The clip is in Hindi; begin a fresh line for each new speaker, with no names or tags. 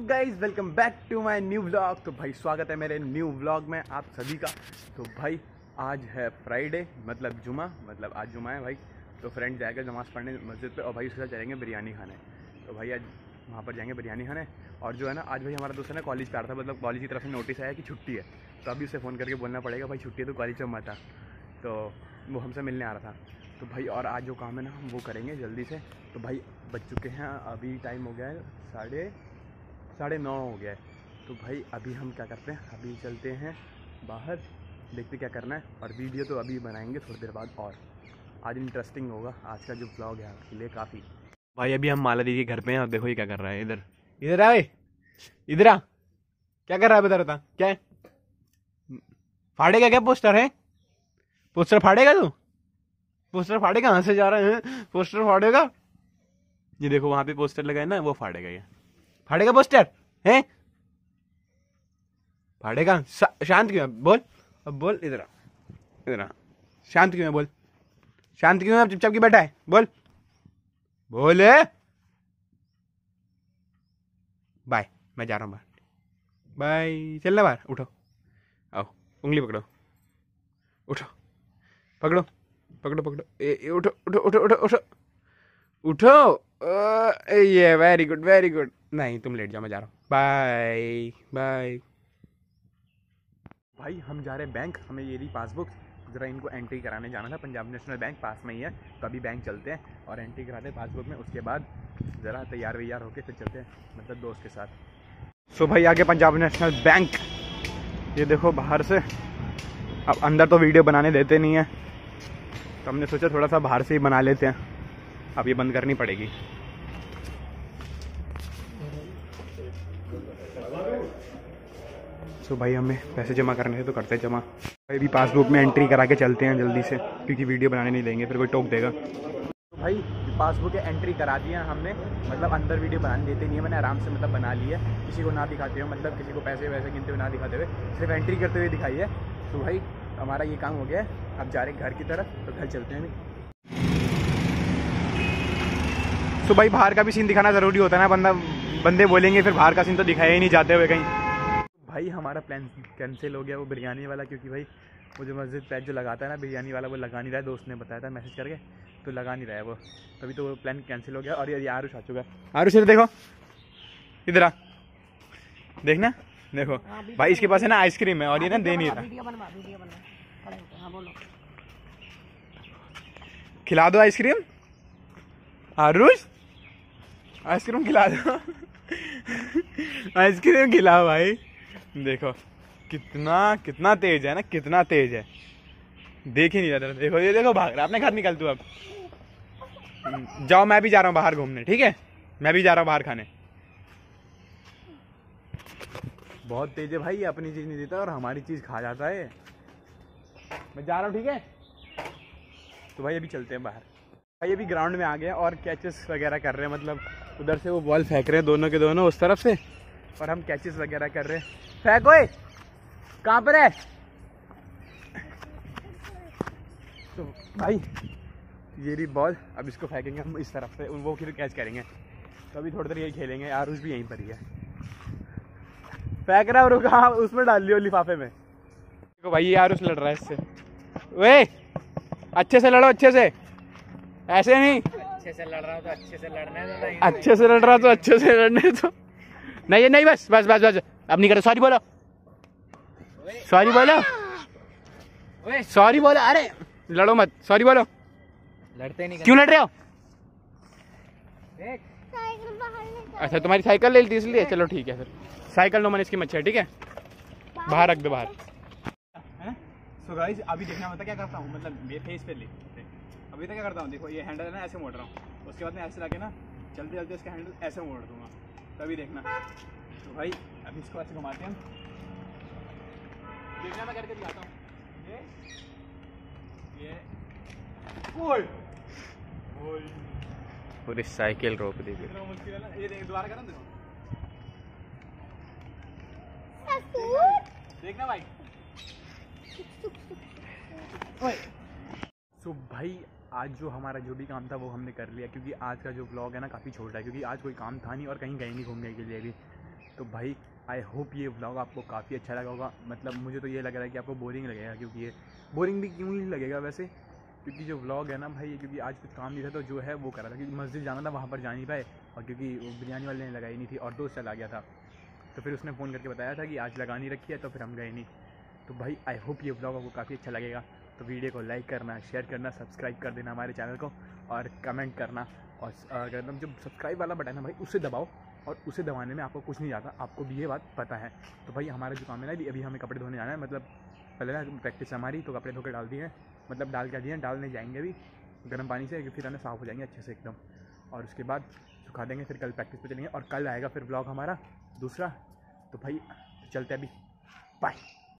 Guys welcome back to my new vlog. तो भाई स्वागत है मेरे न्यू व्लॉग में आप सभी का। तो भाई आज है फ्राइडे, मतलब जुमा, मतलब आज जुमा है भाई। तो फ्रेंड जाएगा नमाज़ पढ़ने मस्जिद पे और भाई उसके साथ चलेंगे बिरयानी खाने। तो भाई आज वहाँ पर जाएंगे बिरयानी खाने। और जो है ना, आज भाई हमारा दोस्त है ना कॉलेज पे आ रहा था, मतलब कॉलेज की तरफ से नोटिस आया कि छुट्टी है। तो अभी उसे फ़ोन करके बोलना पड़ेगा भाई छुट्टी है तो कॉलेज में मत आ। तो वो हमसे मिलने आ रहा था। तो भाई और आज जो काम है ना हम वो करेंगे जल्दी से। तो भाई बज चुके हैं, अभी टाइम हो गया है साढ़े 9 हो गया है। तो भाई अभी हम क्या करते हैं, अभी चलते हैं बाहर, देखते क्या करना है। और वीडियो तो अभी बनाएंगे थोड़ी देर बाद। और आज इंटरेस्टिंग होगा आज का जो व्लॉग है आपके लिए काफ़ी। भाई अभी हम माला दीदी के घर पे हैं और देखो ये क्या कर रहा है। इधर इधर आ, इधर आ, क्या कर रहा है बता रहा था। क्या है, फाड़ेगा क्या पोस्टर है? पोस्टर फाड़ेगा तू? पोस्टर फाड़ेगा? कहाँ से जा रहे हैं? पोस्टर फाड़ेगा? ये देखो वहां पे पोस्टर लगा है ना, वो फाड़ेगा। ये फाड़ेगा पोस्टर है? फाड़ेगा? शांत क्यों है? बोल अब, बोल। इधर आ, इधर आ। शांत क्यों है? बोल शांत क्यों है? चुपचाप की बैठा है? बोल बोले। बाय, मैं जा रहा हूँ बाहर। बाय, चलना बाहर। उठो, आओ, उंगली पकड़ो, उठो, पकड़ो पकड़ो पकड़ो, उठो उठो उठो उठो उठो उठो। ये वेरी गुड वेरी गुड। नहीं तुम लेट जाओ, मैं जा रहा हूँ। Bye bye. भाई हम जा रहे हैं बैंक, हमें ये रही पासबुक, ज़रा इनको एंट्री कराने जाना था। पंजाब नेशनल बैंक पास में ही है, तो अभी बैंक चलते हैं और एंट्री कराते हैं पासबुक में। उसके बाद ज़रा तैयार वैयार होके फिर चलते हैं, मतलब दोस्त के साथ। सो भाई आगे पंजाब नेशनल बैंक, ये देखो बाहर से। अब अंदर तो वीडियो बनाने देते नहीं है, तो हमने सोचा थोड़ा सा बाहर से ही बना लेते हैं। अब ये बंद करनी पड़ेगी। सो भाई हमें पैसे जमा करने थे तो करते हैं जमा। भाई भी पासबुक में एंट्री करा के चलते हैं जल्दी से, क्योंकि वीडियो बनाने नहीं देंगे, फिर कोई टोक देगा। तो भाई पासबुक की एंट्री करा दी है हमने, मतलब अंदर वीडियो बनाने देते नहीं है। मैंने आराम से मतलब बना लिया, किसी को ना दिखाते हुए, मतलब किसी को पैसे वैसे गिनते हुए ना दिखाते हुए, सिर्फ एंट्री करते हुए दिखाई है। तो भाई हमारा ये काम हो गया है। अब जा रहे हैं घर की तरफ, तो घर चलते हैं। तो भाई बाहर का भी सीन दिखाना ज़रूरी होता है ना, बंदे बोलेंगे फिर बाहर का सीन तो दिखाया ही नहीं जाते हुए कहीं। भाई हमारा प्लान कैंसिल हो गया, वो बिरयानी वाला, क्योंकि भाई वो जो मस्जिद पे जो लगाता है ना बिरयानी वाला, वो लगा नहीं रहा है। दोस्त ने बताया था मैसेज करके, तो लगा नहीं रहा है वो, तभी तो वो प्लान कैंसिल हो गया। और ये आरुष आ चुका है। आरुष इधर देखो, इधर आ, देखना, देखो भाई इसके पास है ना आइसक्रीम है और ये ना दे नहीं रहा। खिला दो आइसक्रीम, आरुष आइसक्रीम खिला दो। आइसक्रीम खिलाओ भाई। देखो कितना कितना तेज है ना, कितना तेज है, देख ही नहीं रहा। देखो ये देखो भाग रहा। अपने घर निकल तू अब। जाओ, मैं भी जा रहा हूँ बाहर घूमने, ठीक है? मैं भी जा रहा हूँ बाहर खाने। बहुत तेज है भाई, अपनी चीज नहीं देता और हमारी चीज खा जाता है। मैं जा रहा हूँ, ठीक है? तो भाई अभी चलते हैं बाहर। भाई अभी ग्राउंड में आ गए और कैचेस वगैरह कर रहे हैं, मतलब उधर से वो बॉल फेंक रहे हैं दोनों के दोनों उस तरफ से, और हम कैचेस वगैरह कर रहे हैं। फेंक, ओए कहाँ पर है? तो भाई ये रही बॉल, अब इसको फेंकेंगे हम इस तरफ से, वो फिर कैच करेंगे। तो अभी थोड़ी देर यही खेलेंगे। आरुष भी यहीं पर ही है, फेंक रहा है। और कहाँ उसमें डाल लियो लिफाफे में। देखो भाई ये आरुष लड़ रहा है इससे। वे अच्छे से लड़ो, अच्छे से, ऐसे नहीं।
अच्छे से लड़ रहा हो तो अच्छे से लड़ने दो।
अच्छे से लड़ रहा तो अच्छे से लड़ने दो। नहीं नहीं, बस बस बस बस, अब नहीं करो। सॉरी बोलो, सॉरी बोलो, सॉरी बोलो। अरे लड़ो मत, सॉरी बोलो।
लड़ते नहीं,
क्यों लड़ रहे हो? अच्छा तुम्हारी साइकिल ले ली थी इसलिए? चलो ठीक है, फिर साइकिल नो मन इसकी मच्छी है, ठीक है? बाहर रख दो, बाहर। सो गाइस अभी देखना होता क्या करता हूँ, मतलब ये फेस पे ले। अभी तक क्या करता हूँ, देखो ये हैंडल है ना, ऐसे मोड़ रहा हूँ। उसके बाद मैं ऐसे लाके ना चलते चलते इसका हैंडल ऐसे मोड़ दूंगा, तभी देखना। तो भाई अभी इसको ऐसे घुमाते हैं, देखना मैं करके दिखाता हूँ। ये ओए ओए, पूरी साइकिल रोक दी। मुश्किल है ना ये, दोबारा करना। देखना भाई। सो भाई आज जो हमारा जो भी काम था वो हमने कर लिया, क्योंकि आज का जो व्लॉग है ना काफ़ी छोटा है, क्योंकि आज कोई काम था नहीं और कहीं गए नहीं घूमने के लिए भी। तो भाई आई होप ये व्लॉग आपको काफ़ी अच्छा लगा होगा। मतलब मुझे तो ये लग रहा है कि आपको बोरिंग लगेगा, क्योंकि ये बोरिंग भी क्यों नहीं लगेगा वैसे, क्योंकि जो व्लॉग है ना भाई, क्योंकि आज कुछ काम नहीं था तो जो है वो करा था, क्योंकि मस्जिद जाना था वहाँ पर जा नहीं पाए, और क्योंकि वो बिरयानी वाले ने लगाई नहीं थी और दोस्त चला गया था, तो फिर उसने फ़ोन करके बताया था कि आज लगानी रखी है, तो फिर हम गए नहीं। तो भाई आई होप ये व्लॉग आपको काफ़ी अच्छा लगेगा। तो वीडियो को लाइक करना, शेयर करना, सब्सक्राइब कर देना हमारे चैनल को, और कमेंट करना, और अगर जो सब्सक्राइब वाला बटन है भाई उसे दबाओ, और उसे दबाने में आपको कुछ नहीं जाता, आपको भी ये बात पता है। तो भाई हमारा जो काम है ना, अभी हमें कपड़े धोने जाना है, मतलब पहले ना प्रैक्टिस हमारी, तो कपड़े धो के डाल दिए हैं, मतलब डाल के दिए, डालने जाएंगे अभी गर्म पानी से, फिर हमें साफ़ हो जाएंगे अच्छे से एकदम, और उसके बाद सुखा देंगे, फिर कल प्रैक्टिस पे चलेंगे, और कल आएगा फिर व्लॉग हमारा दूसरा। तो भाई चलते अभी, बाय।